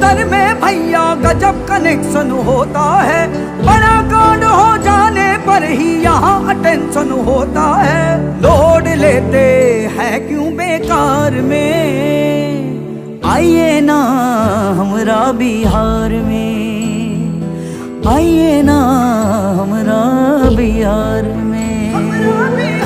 दफ्तर में भैया गजब कनेक्शन होता है, बड़ा कांड हो जाने पर ही यहाँ अटेंशन होता है। लोड लेते हैं क्यों बेकार में, आइए ना हमरा बिहार में, आइए ना हमरा बिहार में।